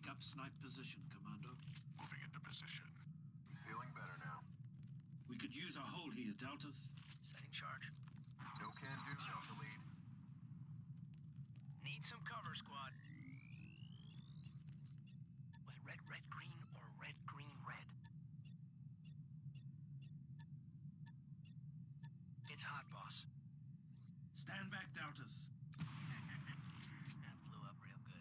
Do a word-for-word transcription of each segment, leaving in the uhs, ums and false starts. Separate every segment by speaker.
Speaker 1: Take up snipe position, Commando.
Speaker 2: Moving into position.
Speaker 3: Feeling better now.
Speaker 1: We could use our hold here, Deltas.
Speaker 4: Setting charge.
Speaker 3: No can do, Delta Lead.
Speaker 4: Need some cover, squad. With red, red, green, or red, green, red. It's hot, boss.
Speaker 1: Stand back, Deltas.
Speaker 4: That flew up real good.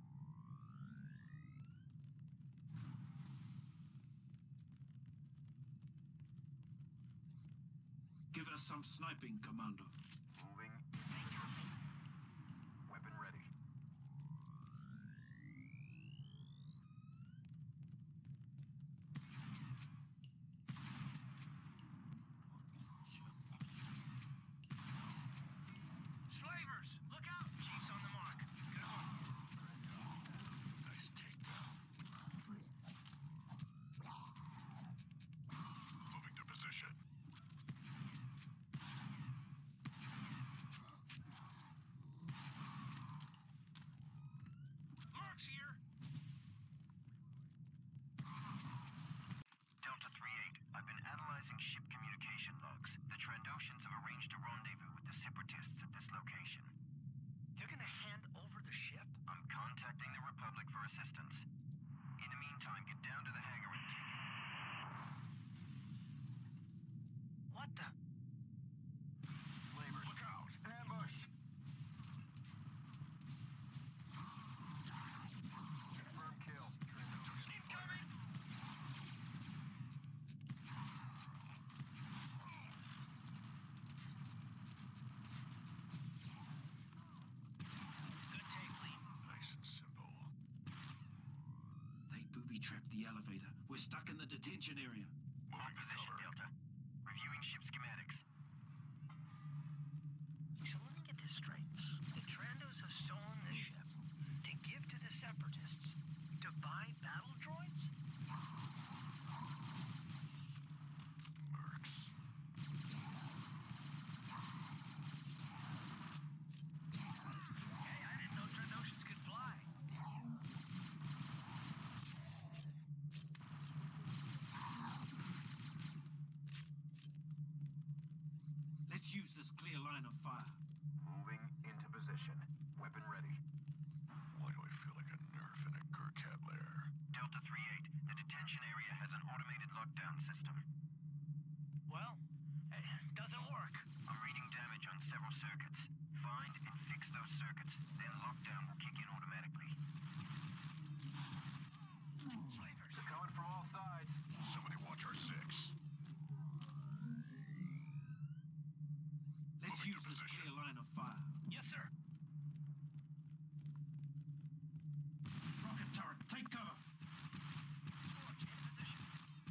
Speaker 1: Give us some sniping, Commando.
Speaker 3: Moving. Weapon ready.
Speaker 4: Slavers, look out! Chief's on the mark. Good on.
Speaker 2: Nice takedown. Moving to position.
Speaker 4: Mark's here.
Speaker 5: Delta three eight, I've been analyzing ship communication logs. The Trandoshans have arranged a rendezvous with the Separatists at this location.
Speaker 4: They're gonna hand over the ship?
Speaker 5: I'm contacting the Republic for assistance. In the meantime, get down to the hangar and take it.
Speaker 4: What the?
Speaker 3: Slavers.
Speaker 2: Look out!
Speaker 3: Ambush! Confirm kill.
Speaker 4: Incoming! Good take, Lee.
Speaker 2: Nice and simple.
Speaker 1: They booby-trapped the elevator. We're stuck in the detention area.
Speaker 5: On
Speaker 2: Moving to
Speaker 5: position,
Speaker 2: cover.
Speaker 5: Delta. Reviewing ship schematics.
Speaker 4: So let me get this straight. The Trandos have stolen the ship to give to the Separatists to buy battle droids?
Speaker 2: Mercs.
Speaker 4: Hey, I didn't know Trandoshans could fly.
Speaker 1: Let's use this clear line of fire.
Speaker 3: Moving into position. Weapon ready.
Speaker 2: Why do I feel like a nerf in a Gurkhat lair?
Speaker 5: Delta three eight, the detention area has an automated lockdown system.
Speaker 4: Well, it doesn't work.
Speaker 5: I'm reading damage on several circuits. Find and fix those circuits, then lockdown will kick in automatically.
Speaker 4: Slavers.
Speaker 3: They're coming from all sides.
Speaker 2: Somebody watch our six.
Speaker 1: Let's
Speaker 2: Moving to
Speaker 1: use this
Speaker 2: position.
Speaker 1: clear line of fire.
Speaker 4: Yes, sir.
Speaker 1: Rocket turret, take cover.
Speaker 4: Torch in position.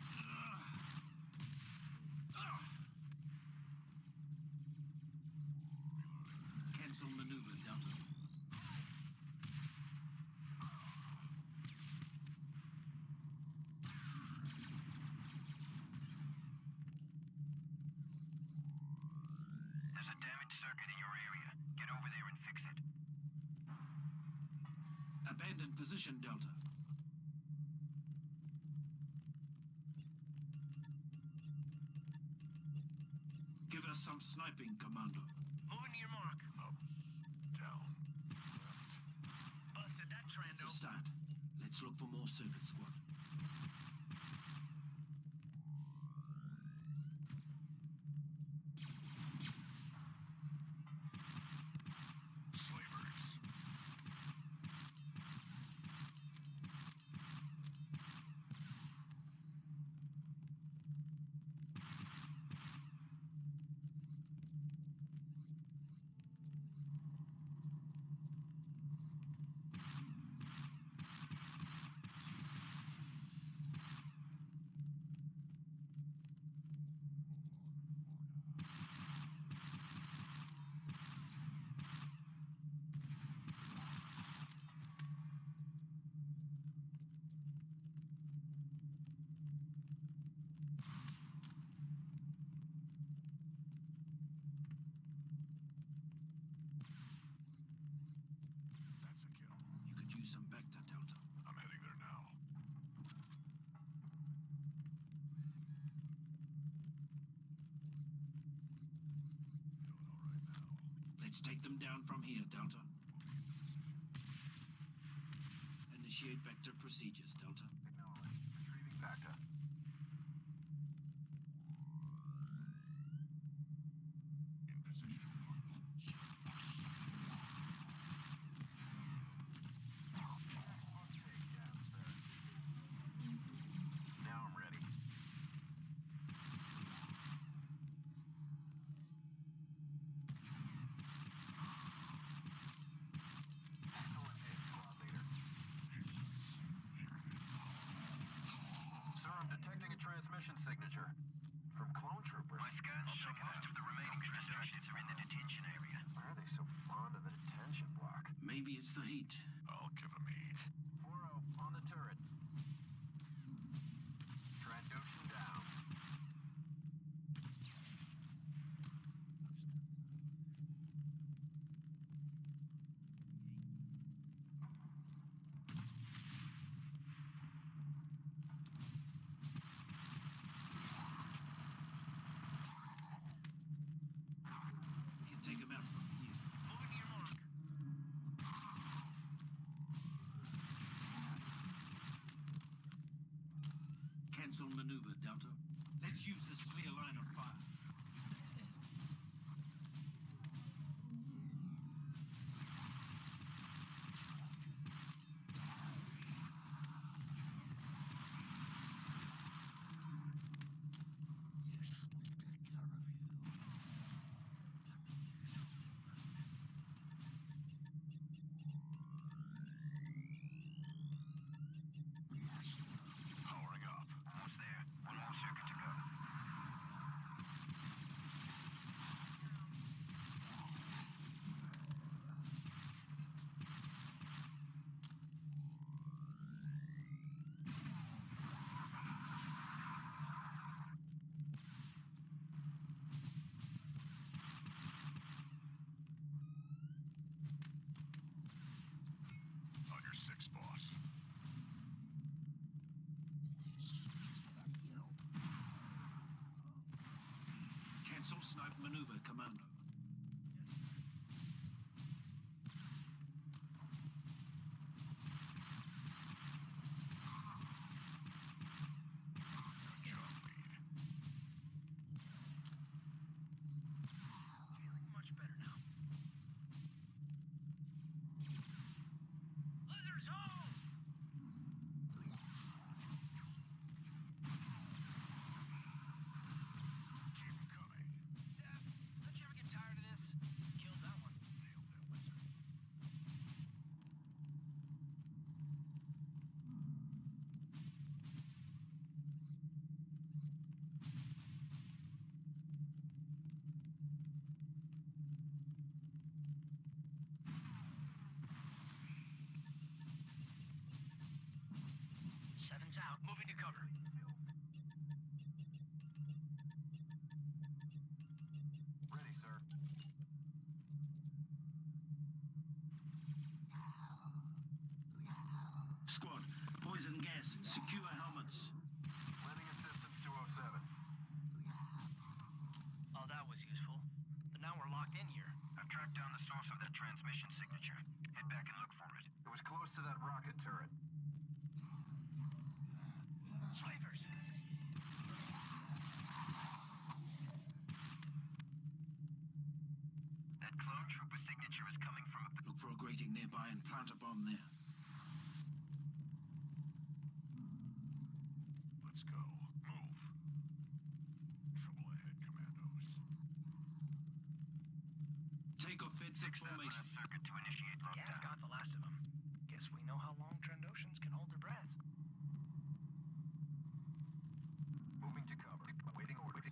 Speaker 1: Cancel maneuver, Delta.
Speaker 5: There's a damaged circuit in your area. Get over there and fix it.
Speaker 1: Abandon position, Delta. Give us some sniping, Commando.
Speaker 4: Moving to your mark.
Speaker 2: Up, down, left.
Speaker 4: Busted that
Speaker 1: To
Speaker 4: Trando.
Speaker 1: start. Let's look for more circuit, squad.
Speaker 2: Slavers.
Speaker 1: Let's take them down from here, Delta. Initiate vector procedures, Delta.
Speaker 3: Acknowledged. Retrieving Bacta.
Speaker 2: In position.
Speaker 3: Now I'm ready. Excellent hit, squad leader. Sir, I'm detecting a transmission signature. From clone troopers.
Speaker 5: My scans show most of the remaining transmissions are in the detention area.
Speaker 3: Why are they so fond of the detention block?
Speaker 1: Maybe it's the heat.
Speaker 2: I'll give him heat.
Speaker 3: four oh, on the turret. Trandoshan down.
Speaker 1: We can take him out from here.
Speaker 4: Moving to your mark.
Speaker 1: Cancel maneuver, Delta. Let's use this clear line of fire.
Speaker 2: Powering up.
Speaker 5: Almost there. One more circuit to go.
Speaker 2: On your six, boss.
Speaker 1: Cancel snipe maneuver, Commando.
Speaker 2: Good job, lead.
Speaker 4: Feeling much better now. Lizards home!
Speaker 2: Keep him coming.
Speaker 4: Dad, don't you ever get tired of this? Killed that one.
Speaker 2: Nailed that lizard.
Speaker 4: Seven's out. Moving to cover.
Speaker 3: Ready, sir.
Speaker 1: Squad, poison gas. Secure helmets.
Speaker 3: Lending assistance two oh seven.
Speaker 4: Oh, that was useful. But now we're locked in here.
Speaker 5: I've tracked down the source of that transmission signature. Head back and look for it.
Speaker 3: It was close to that rocket turret.
Speaker 4: Slavers.
Speaker 5: That clone trooper signature is coming from a...
Speaker 1: Look for a grating nearby and plant a bomb there.
Speaker 2: Let's go. Move. Trouble ahead, commandos.
Speaker 1: Take offensive
Speaker 5: Fix that
Speaker 1: formation.
Speaker 5: last circuit to initiate
Speaker 4: Gas
Speaker 5: lockdown.
Speaker 4: got the last of them. Guess we know how long Trandoshans can hold their breath.
Speaker 3: Moving to cover. Waiting orders.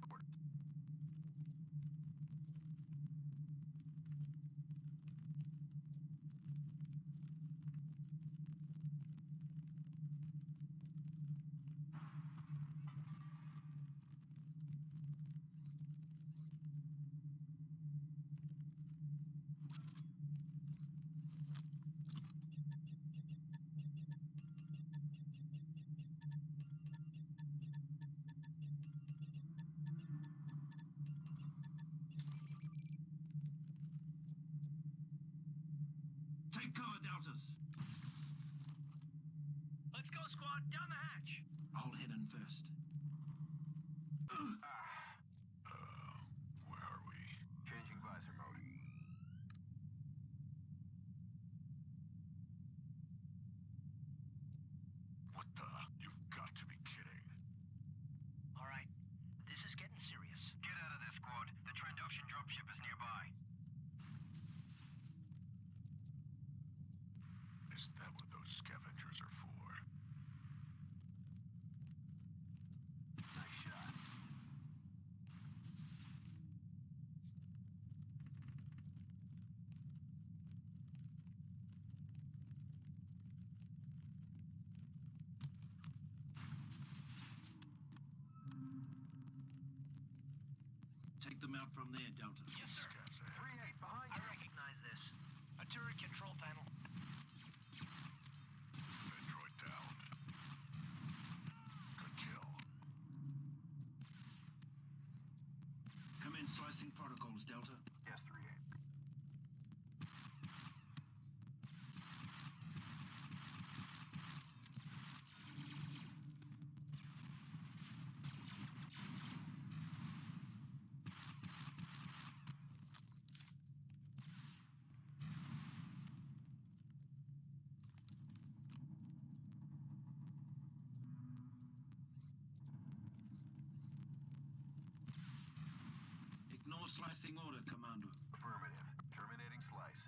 Speaker 1: Take cover, Deltas.
Speaker 4: Let's go, squad. Down the hatch.
Speaker 1: I'll head in first.
Speaker 2: Where are we?
Speaker 3: Changing visor mode.
Speaker 2: What the? You've got to be kidding.
Speaker 4: All right. This is getting serious.
Speaker 5: Get out of there, squad. The Trandoshan dropship is nearby.
Speaker 2: Is that what those scavengers are for?
Speaker 3: Nice shot.
Speaker 1: Take them out from there, Delta.
Speaker 4: Yes, sir.
Speaker 2: Scavs ahead.
Speaker 3: three eight behind
Speaker 4: I
Speaker 3: you.
Speaker 4: recognize this. A turret control panel.
Speaker 2: Android down. Good kill.
Speaker 1: Commence slicing protocols, Delta.
Speaker 3: Yes, three eight.
Speaker 1: Ignore slicing order, Commando.
Speaker 3: Affirmative. Terminating slice.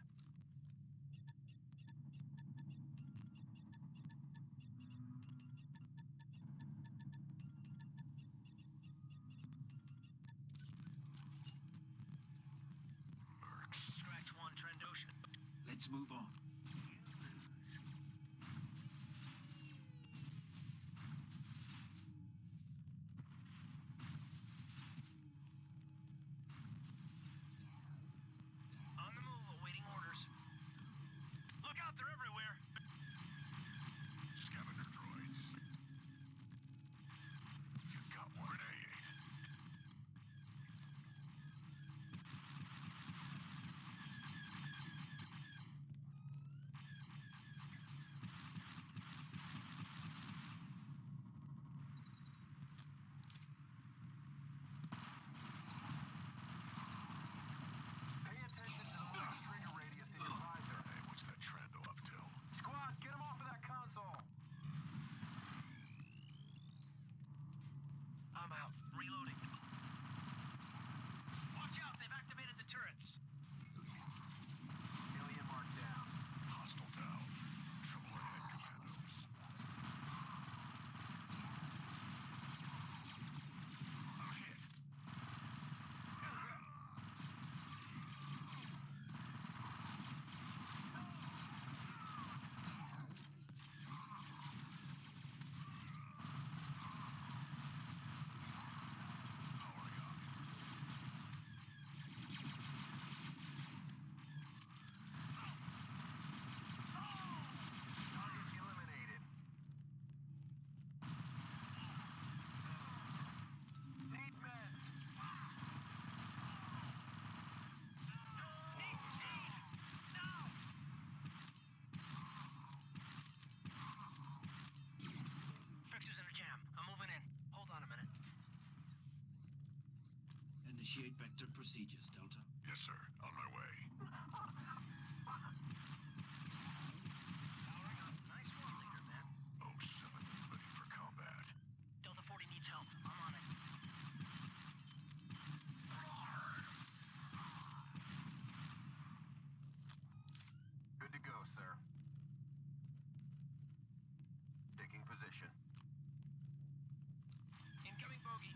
Speaker 4: Scratch one, Trandoshan.
Speaker 1: Let's move on.
Speaker 4: On the move, awaiting orders. Look out, they're everywhere.
Speaker 2: Scavenger droids. You got one. Grenade.
Speaker 3: Pay attention to the little trigger radius in your visor.
Speaker 2: Hey, what's that Trando up to?
Speaker 3: Squad, get him off of that console.
Speaker 4: I'm out. Reloading. Watch out, they've activated the turrets.
Speaker 3: Alien mark down.
Speaker 2: Hostile down. Trouble ahead, commandos. I'm hit. Powering up.
Speaker 3: Targets eliminated. Need meds.
Speaker 4: Fixer's in a jam. I'm moving in. Hold on a minute.
Speaker 1: Initiate vector procedures, Delta.
Speaker 2: Yes, sir. On my way.
Speaker 4: Powering up. Nice one, leader, man.
Speaker 2: oh seven, ready for combat.
Speaker 4: Delta forty needs help. I'm on it.
Speaker 3: Good to go, sir. Taking position.
Speaker 4: Incoming bogey.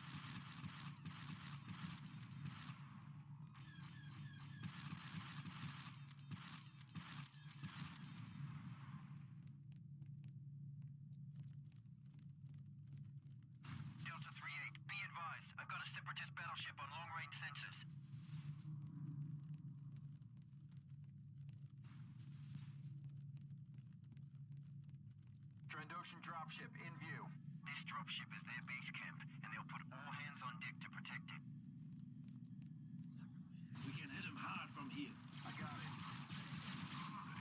Speaker 5: Delta three eight, be advised. I've got a Separatist battleship on long-range sensors.
Speaker 3: Trandoshan dropship in view.
Speaker 5: This dropship is their base camp, and they'll put all hands on deck to protect it.
Speaker 1: We can hit him hard from here.
Speaker 3: I got it.
Speaker 2: Ready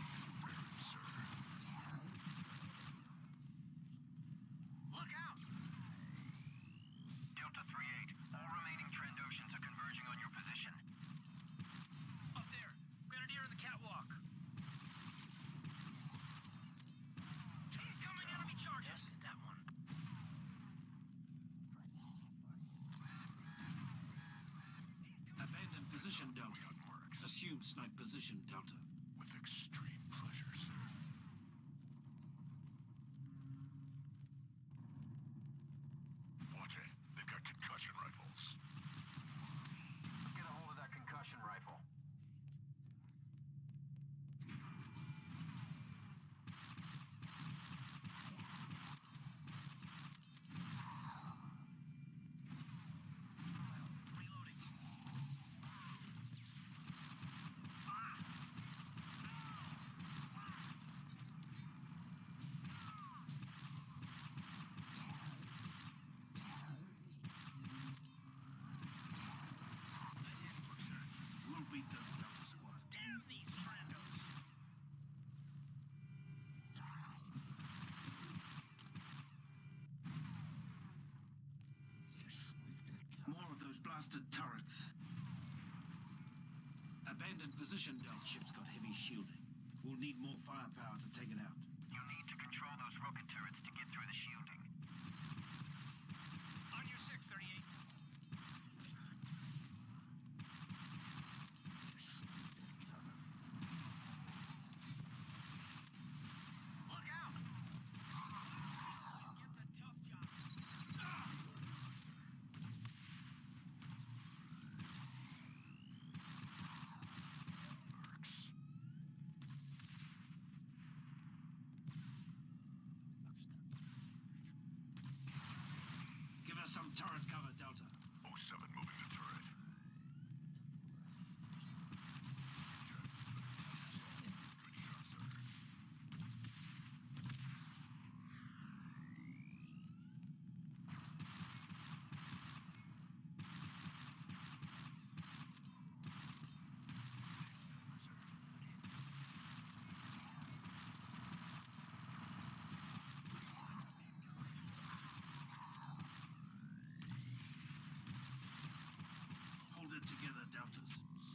Speaker 1: Cushion Belt ship's got heavy shielding. We'll need more firepower to take it out.
Speaker 5: You need to control those rocket turrets to get through the shielding.
Speaker 4: On your six, thirty-eight. Look out! Get the tough job.
Speaker 1: Give us some turret cover, Delta.
Speaker 2: oh seven moving the turret. Good shot, sir.
Speaker 1: Hold it together, Deltas.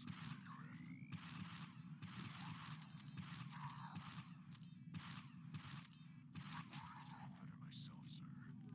Speaker 2: Better myself, sir.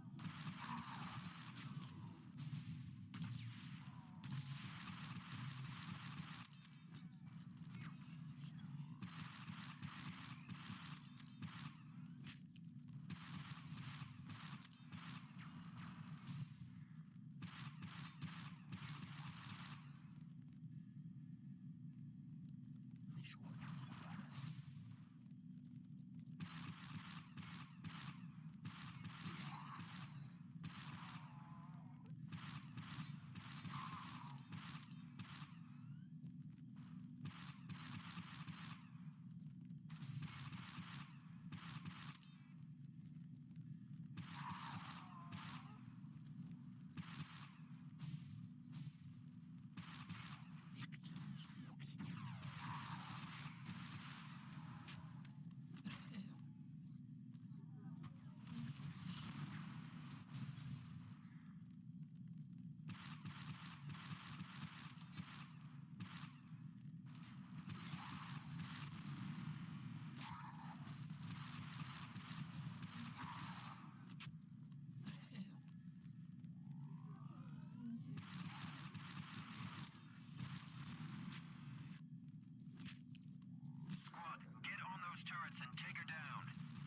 Speaker 5: Squad, get on those turrets and take her down.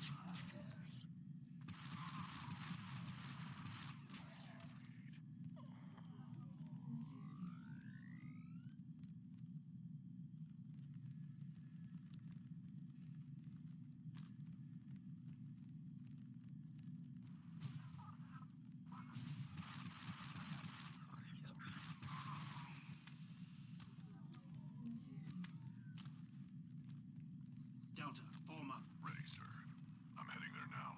Speaker 1: Delta, form up.
Speaker 2: Ready, sir. I'm heading there now.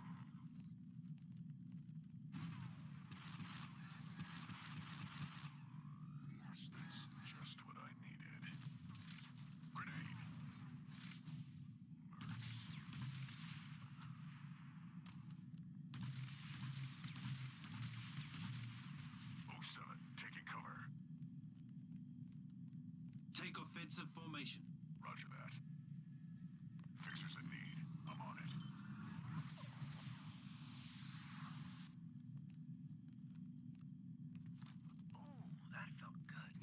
Speaker 2: That's just what I needed. Grenade. oh seven, taking cover.
Speaker 1: Take offensive formation.
Speaker 2: Roger that. Fixers in need. I'm on it.
Speaker 4: Oh, that felt good.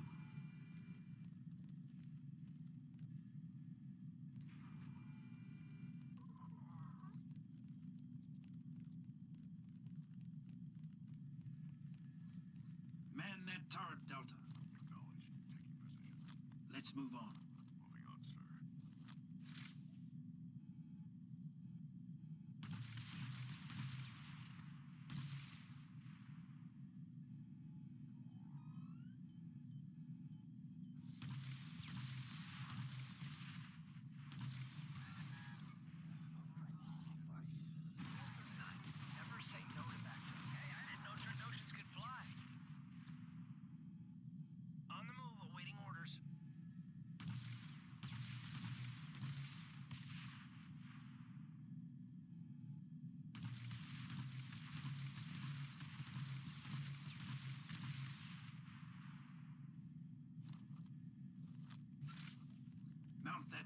Speaker 1: Man that turret, Delta.
Speaker 2: Acknowledged. Taking position.
Speaker 1: Let's move on.
Speaker 2: Moving on, sir.
Speaker 4: Never say no to that. Hey, I didn't know Trandoshans could fly. On the move, awaiting orders.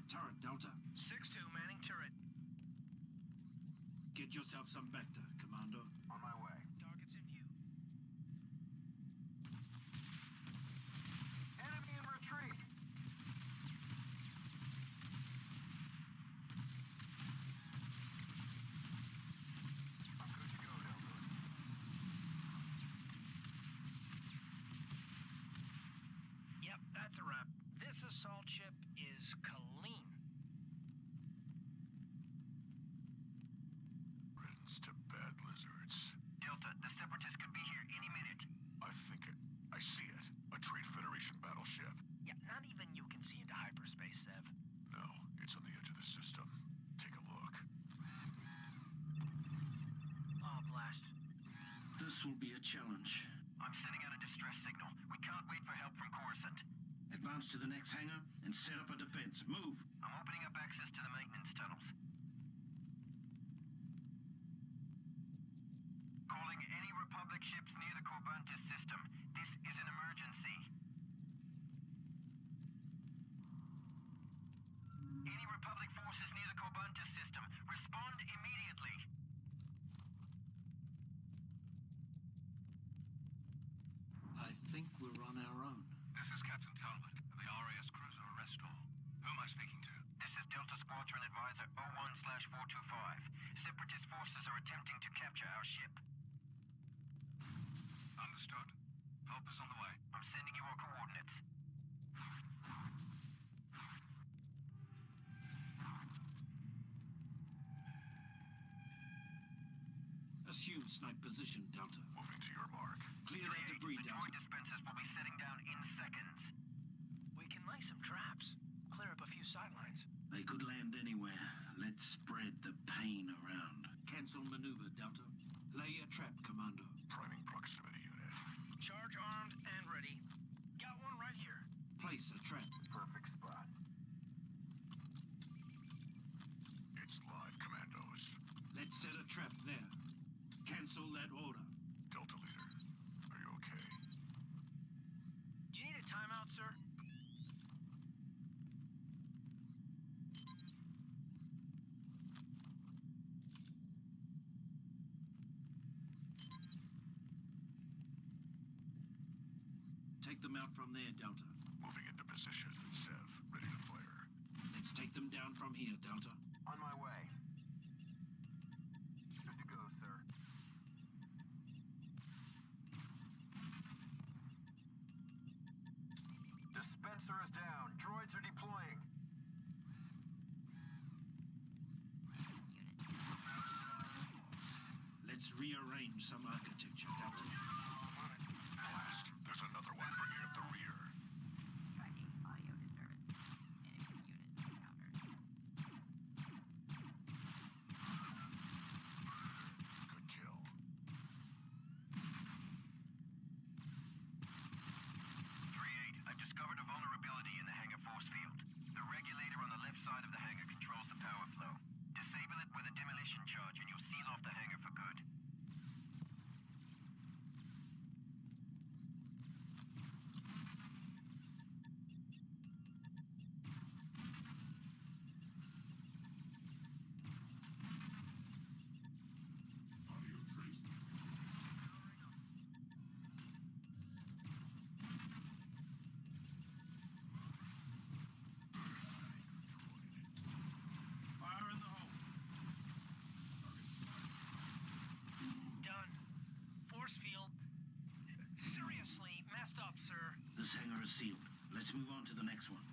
Speaker 1: turret, Delta.
Speaker 4: six two manning turret.
Speaker 1: Get yourself some Vector, Commando.
Speaker 3: On my way.
Speaker 4: Targets in view.
Speaker 3: Enemy in retreat! I'm good to go, Delta.
Speaker 4: Yep, that's a wrap. This assault ship is clean.
Speaker 2: Riddance to bad lizards.
Speaker 5: Delta, the Separatists could be here any minute.
Speaker 2: I think it. I see it. A Trade Federation battleship.
Speaker 4: Yeah, not even you can see into hyperspace, Sev.
Speaker 2: No, it's on the edge of the system. Take a look.
Speaker 4: Oh, blast.
Speaker 1: This will be a challenge.
Speaker 5: I'm sending out a distress signal. We can't wait for help from Coruscant.
Speaker 1: Advance to the next hangar and set up a defense. Move!
Speaker 5: I'm opening up access to the maintenance tunnels. Calling any Republic ships near the Corbantis system. This is an emergency. Any Republic forces near the Corbantis system, respond immediately.
Speaker 1: I think we're on our own.
Speaker 2: This is Captain Talbot of the R A S cruiser Restore. Who am I speaking to?
Speaker 5: This is Delta Squadron Advisor oh one slash four two five. Separatist forces are attempting to capture our ship.
Speaker 2: Understood. Help is on the way.
Speaker 5: I'm sending you our coordinates.
Speaker 1: Assume snipe position, Delta.
Speaker 2: Moving to your mark.
Speaker 1: Clear that debris,
Speaker 5: The
Speaker 1: Delta.
Speaker 5: droid dispensers will be setting down in seconds.
Speaker 4: We can lay some traps. Clear up a few sidelines.
Speaker 1: They could land anywhere. Let's spread the pain around. Cancel maneuver, Delta. Lay a trap, Commando.
Speaker 2: Priming proximity unit.
Speaker 4: Charge armed and ready. Got one right here.
Speaker 1: Place a trap.
Speaker 3: Perfect spot.
Speaker 2: It's live, Commandos.
Speaker 1: Let's set a trap there. Cancel that order.
Speaker 2: Delta Leader, are you okay?
Speaker 4: Do you need a timeout, sir?
Speaker 1: Take them out from there, Delta.
Speaker 2: Moving into position. Sev, ready to fire.
Speaker 1: Let's take them down from here, Delta.
Speaker 3: On my way. Good to go, sir. Dispenser is down. Droids are deploying.
Speaker 1: Let's rearrange some architecture, Delta.
Speaker 2: Blast. There's another one bringing up the rear.
Speaker 6: Finding audio disturbance. Enemy units encountered.
Speaker 2: Good kill.
Speaker 5: three eight, I've discovered a vulnerability in the hangar force field. The regulator on the left side of the hangar controls the power flow. Disable it with a demolition charge and you'll seal off the hangar for good.
Speaker 1: Fire in the hole.
Speaker 4: Done. Force field. Seriously, messed up, sir.
Speaker 1: This hangar is sealed. Let's move on to the next one.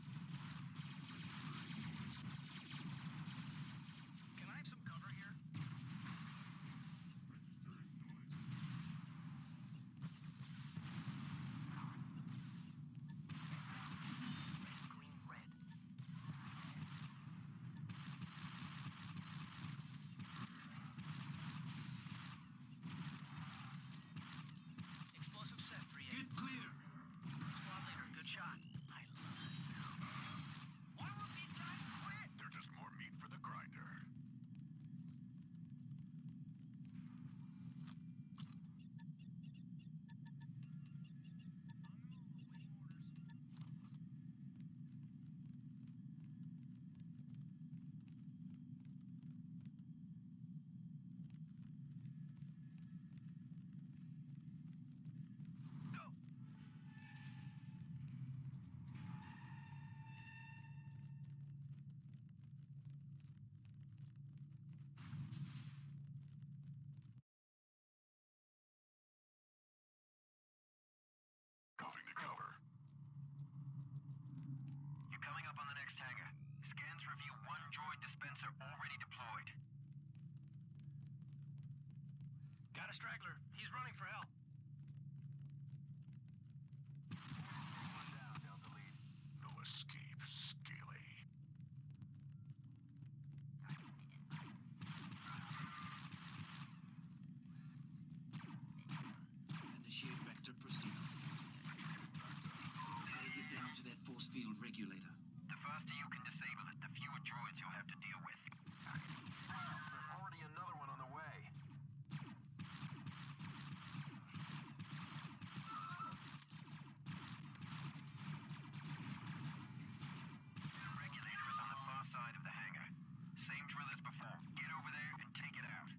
Speaker 4: Can I have some cover here? Green, red. Explosive set, three eight.
Speaker 1: Get clear.
Speaker 4: Squad leader, good shot. I love it.
Speaker 5: Review one droid dispenser already deployed.
Speaker 4: Got a straggler. He's running for help.
Speaker 3: One down, Delta Lead.
Speaker 2: No escape, Scaly.
Speaker 1: Initiate vector procedure. Try to get down to that force field regulator.
Speaker 5: The faster you can disable it, the fewer droids you'll have to deal with.
Speaker 3: There's already another one on the way.
Speaker 5: The regulator is on the far side of the hangar. Same drill as before. Get over there and take it out.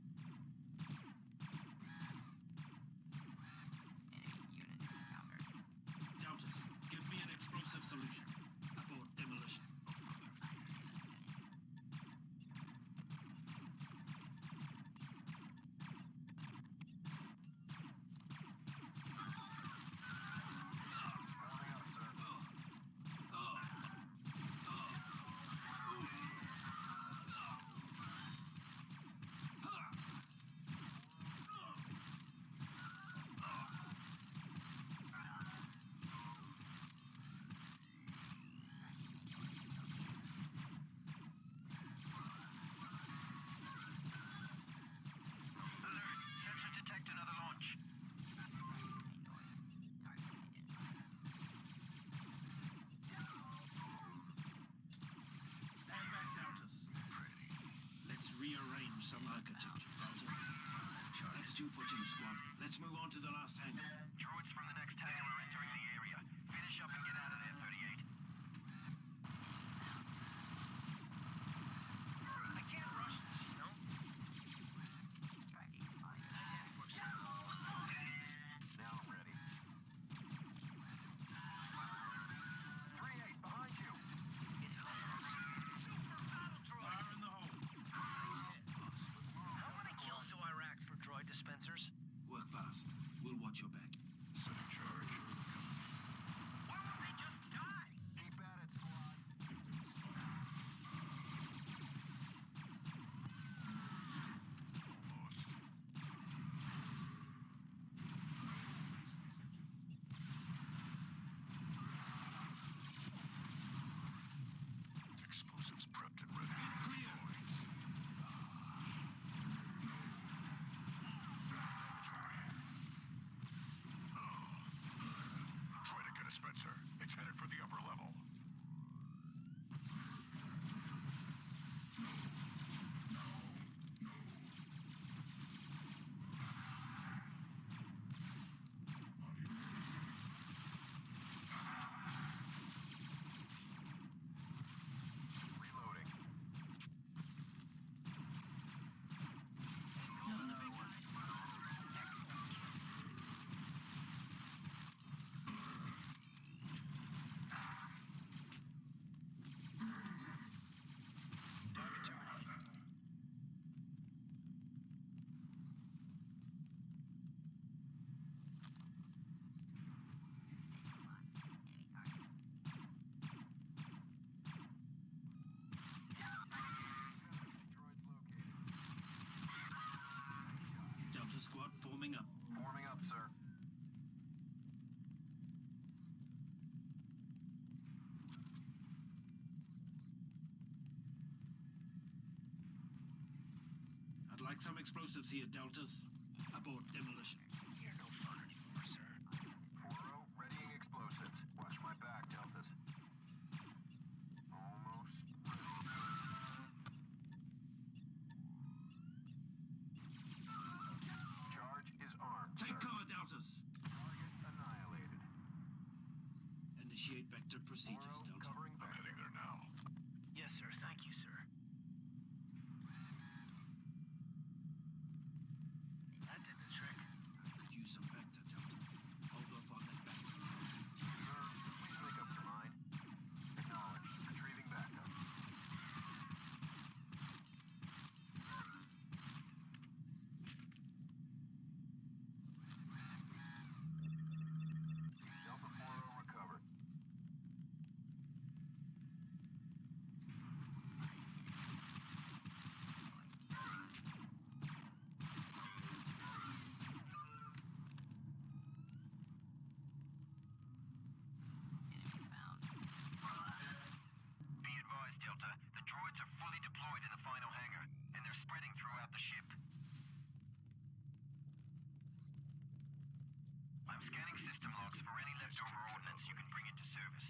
Speaker 6: Enemy unit encountered.
Speaker 1: Delta, give me an explosive solution. Abort demolition.
Speaker 3: Warming up, sir.
Speaker 5: Alert! Sensors detect another launch.
Speaker 1: Stand back, Deltas. Let's rearrange some architecture, Delta. That's two for two, squad. Let's move on to the last hangar.
Speaker 5: Droids from the next hangar are entering the area. Finish up and get out of there, thirty-eight.
Speaker 4: I can't rush this, you know?
Speaker 6: Tracking fire.
Speaker 3: Now I'm ready. three eight, behind you.
Speaker 4: It's a super battle droid.
Speaker 1: Fire in the hole.
Speaker 4: How many kills do I rack for droid dispensers?
Speaker 1: Work fast. We'll watch your back.
Speaker 2: Setting charge.
Speaker 4: Why won't they just die?
Speaker 3: Keep at it, squad.
Speaker 2: Almost. Explosives prepped and ready. Try to get a Spencer. It's headed for the upper level.
Speaker 3: Reloading.
Speaker 4: Target terminated.
Speaker 6: Enemy target.
Speaker 3: Droids located.
Speaker 1: Delta squad forming up.
Speaker 3: Warming up, sir.
Speaker 1: I'd like some explosives here, Deltas. Abort demolition.
Speaker 4: You're no fun anymore, sir.
Speaker 3: four oh, readying explosives. Watch my back, Deltas. Almost ready. Charge is armed,
Speaker 1: Take
Speaker 3: sir.
Speaker 1: cover, Deltas.
Speaker 3: Target annihilated.
Speaker 1: Initiate vector procedures,
Speaker 3: four oh,
Speaker 1: Delta.
Speaker 3: covering
Speaker 2: I'm
Speaker 3: back.
Speaker 2: heading there now.
Speaker 4: Yes, sir. Thank you, sir. That did the trick.
Speaker 5: I'm scanning system logs for any leftover ordnance you can bring into service.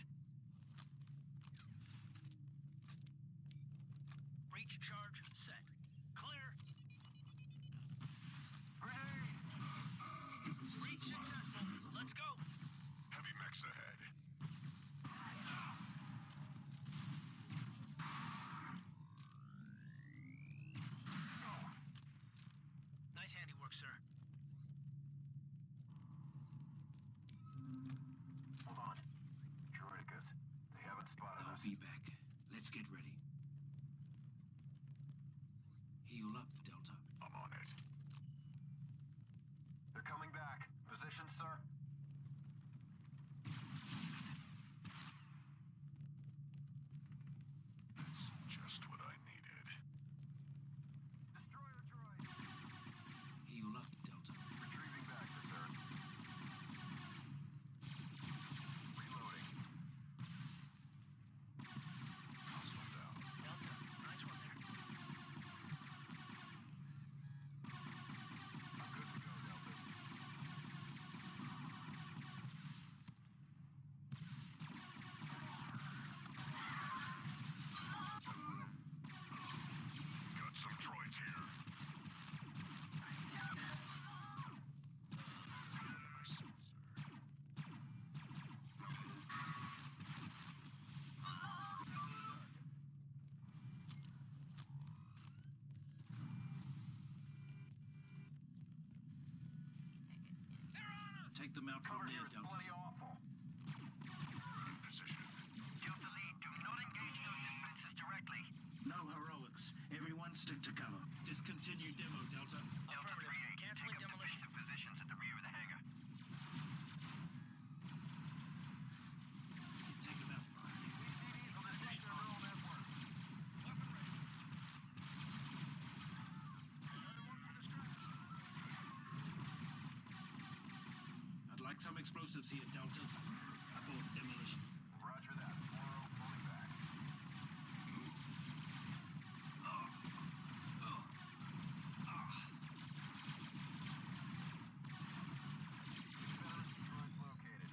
Speaker 4: Breach charge set. Clear.
Speaker 3: Grenade!
Speaker 4: Breach successful. Let's go.
Speaker 2: Heavy mechs ahead.
Speaker 4: Nice handiwork, sir.
Speaker 3: Hold on. Droidicus. They haven't spotted
Speaker 1: I'll
Speaker 3: us.
Speaker 1: be back. Let's get ready. Heal up, Delta.
Speaker 2: I'm on it.
Speaker 3: They're coming back. Position, sir.
Speaker 2: That's just what I needed.
Speaker 3: Destroyer droid.
Speaker 1: Heal up, Delta.
Speaker 3: Retrieving back to sir. Reloading.
Speaker 2: House one down.
Speaker 4: Delta. Nice one there.
Speaker 3: I'm good to go, Delta.
Speaker 2: Got some droids here. My suit, sir.
Speaker 1: Take them out from
Speaker 3: Cover
Speaker 1: there,
Speaker 3: here is
Speaker 1: Delta.
Speaker 3: bloody awful.
Speaker 2: In position.
Speaker 5: Delta Lead, do not engage those defenses directly.
Speaker 1: No heroics. Everyone stick to cover. Discontinue demo, Delta.
Speaker 5: Delta
Speaker 4: Affirmative.
Speaker 5: three eight,
Speaker 4: Canceling
Speaker 5: take up
Speaker 4: demolition.
Speaker 5: defensive positions at the rear of the hangar.
Speaker 1: Take them out.
Speaker 3: V C Ds will detect their neural network.
Speaker 4: Weapon ready. Another one for the scratch.
Speaker 1: I'd like some explosives here, Delta. Abort demolition.
Speaker 3: Roger that. four oh pulling back. Confederacy droids located.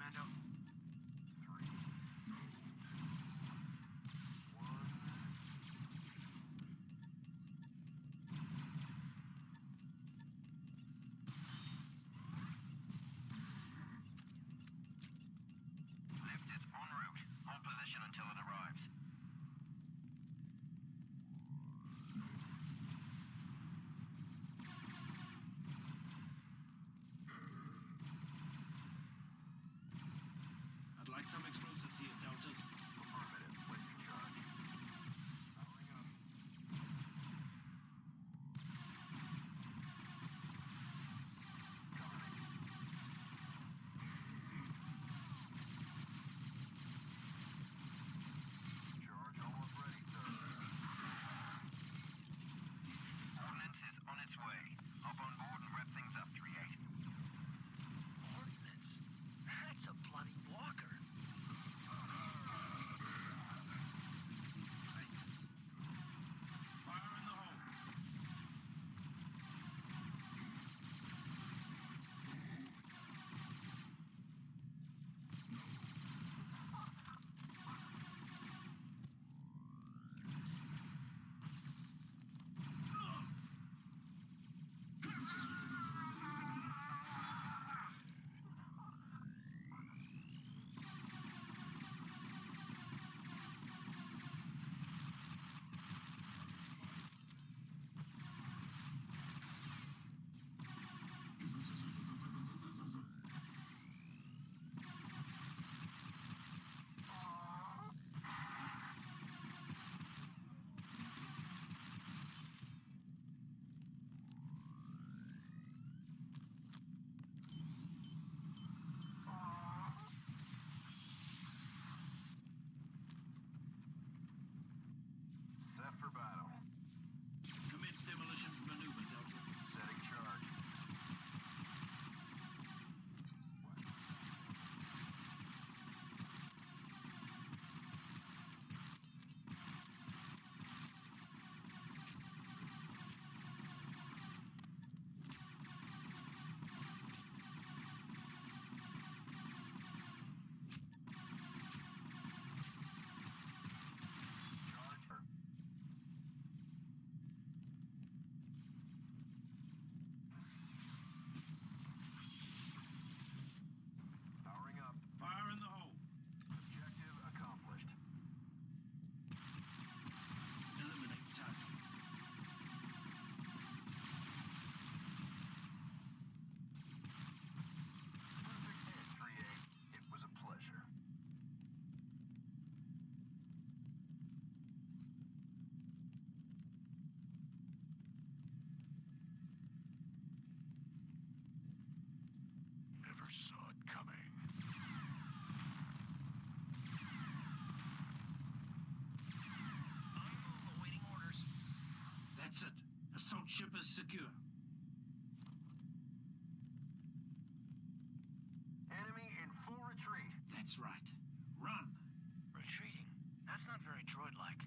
Speaker 4: Trando.
Speaker 3: Three, two, one.
Speaker 5: Lift is en route. Hold position until it arrives.
Speaker 1: I'd like some explosives here, Delta.
Speaker 3: Affirmative. Placing charge. Powering up. Charge almost ready, sir.
Speaker 5: Ordnance is on its way. Hop on board and wrap things up, three eight.
Speaker 4: Ordnance? That's a bloody walker.
Speaker 1: Fire in the hole.
Speaker 3: Set for battle.
Speaker 1: Commence demolitions maneuver, Delta.
Speaker 3: Setting charge. Charge. Powering up.
Speaker 1: Fire in the hole.
Speaker 3: Objective accomplished.
Speaker 1: Eliminate target.
Speaker 3: Perfect hit, three eight. It was a pleasure.
Speaker 2: Never saw it coming.
Speaker 4: On the move, awaiting orders.
Speaker 1: That's it. Assault ship is secure.
Speaker 3: Enemy in full retreat.
Speaker 1: That's right. Run.
Speaker 4: Retreating. That's not very droid-like.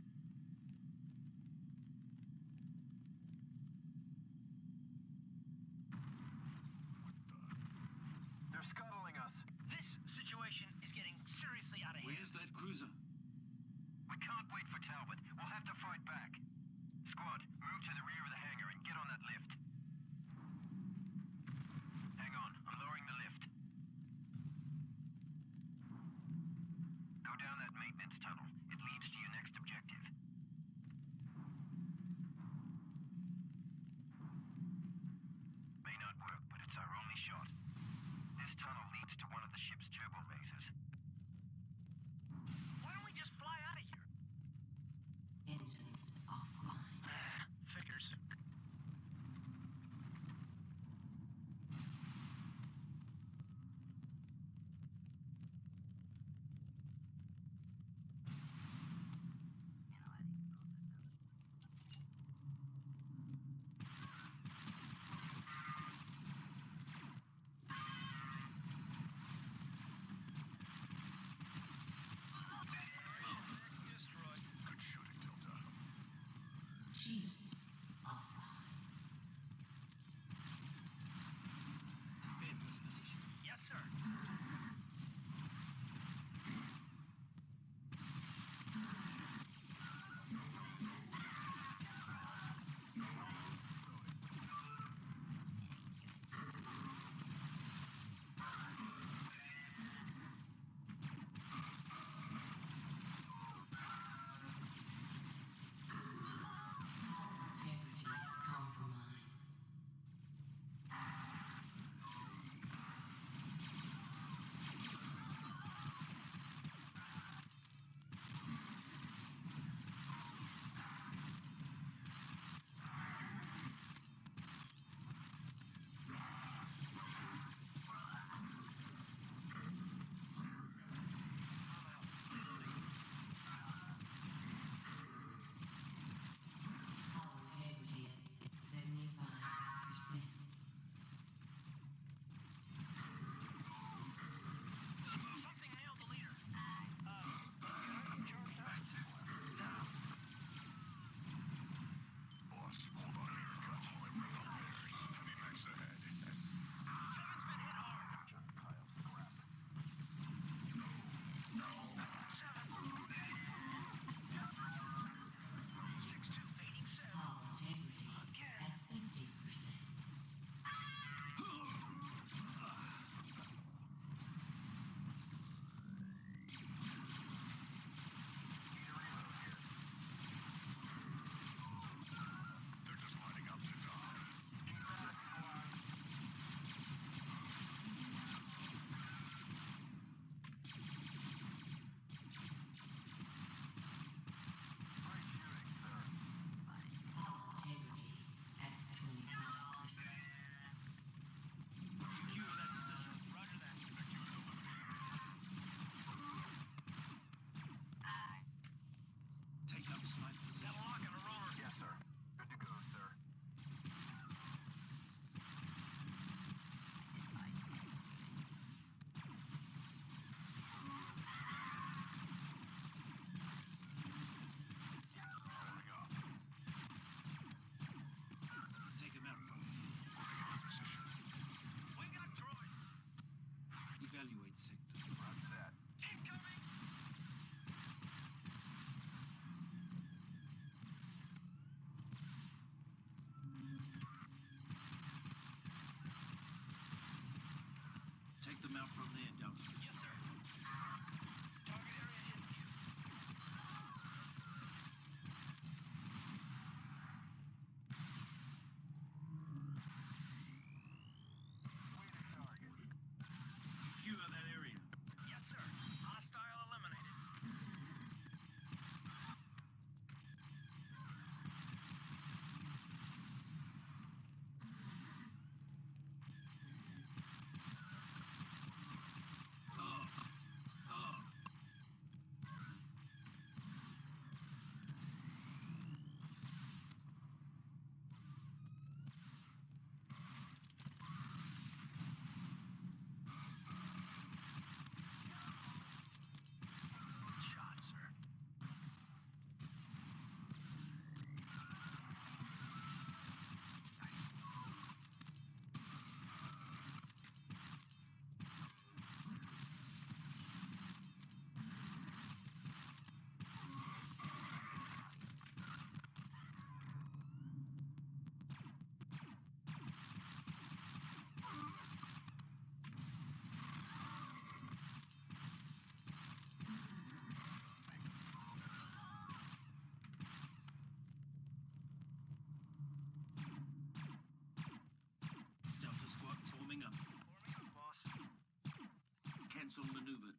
Speaker 3: They're scuttling us.
Speaker 4: This situation is getting seriously out of hand.
Speaker 1: Where's that cruiser?
Speaker 5: We can't wait for Talbot. We'll have to fight back. Squad, move to the rear of the hangar and get on that lift. Hang on, I'm lowering the lift. Go down that maintenance tunnel. It leads to your next objective. May not work, but it's our only shot. This tunnel leads to one of the ship's turbo lasers.
Speaker 4: Why don't we just fly out of here?
Speaker 6: Engines offline.
Speaker 4: Figures.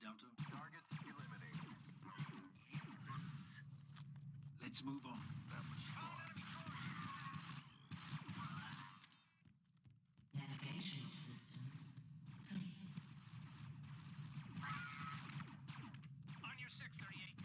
Speaker 1: Delta.
Speaker 3: Targets eliminated.
Speaker 1: Let's move on.
Speaker 2: That was fun.
Speaker 6: Navigational systems failing.
Speaker 4: On your six thirty-eight.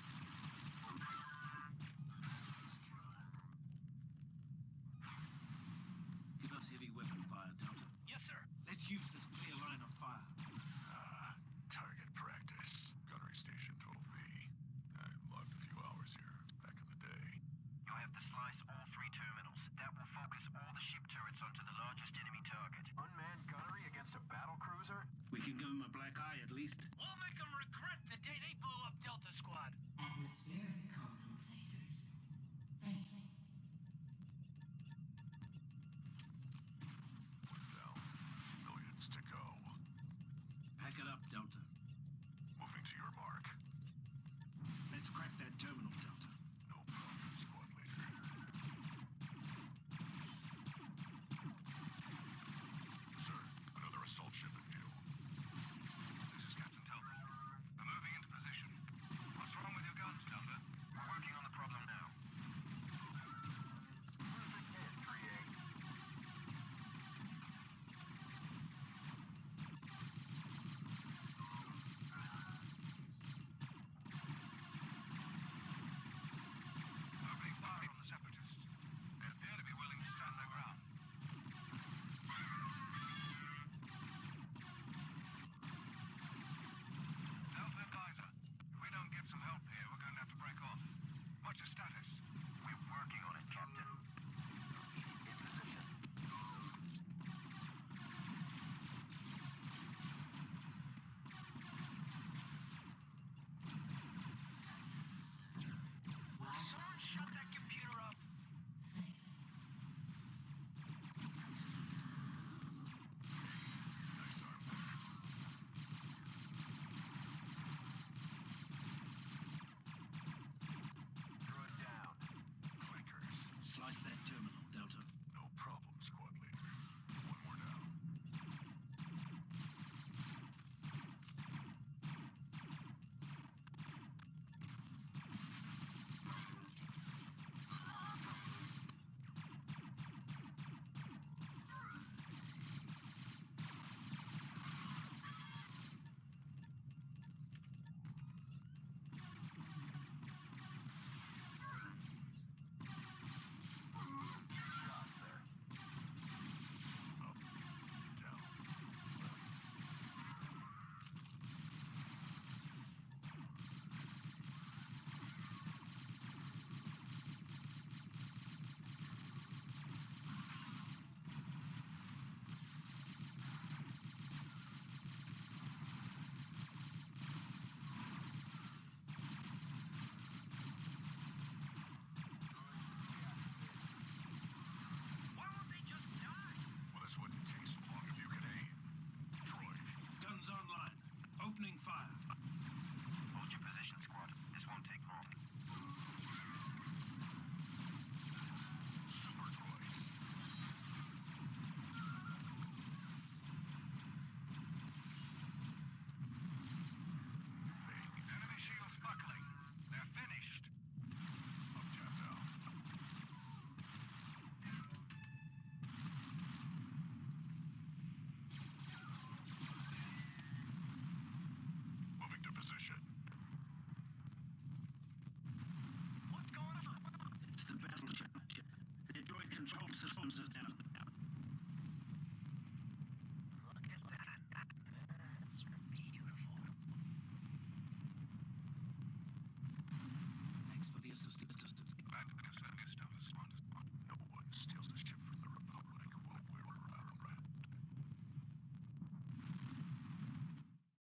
Speaker 1: Give us heavy weapon fire, Delta.
Speaker 4: Yes, sir.
Speaker 1: Let's use this clear line of fire.
Speaker 2: Ah, target practice. Gunnery station twelve B. I logged a few hours here back in the day.
Speaker 5: You have to slice all three terminals. That will focus all the ship turrets onto the largest enemy target.
Speaker 3: Unmanned gunnery against a battle cruiser?
Speaker 1: We can give him a black eye at least.
Speaker 4: We'll make them regret the day they blew up Delta Squad.
Speaker 6: Atmospheric compensation.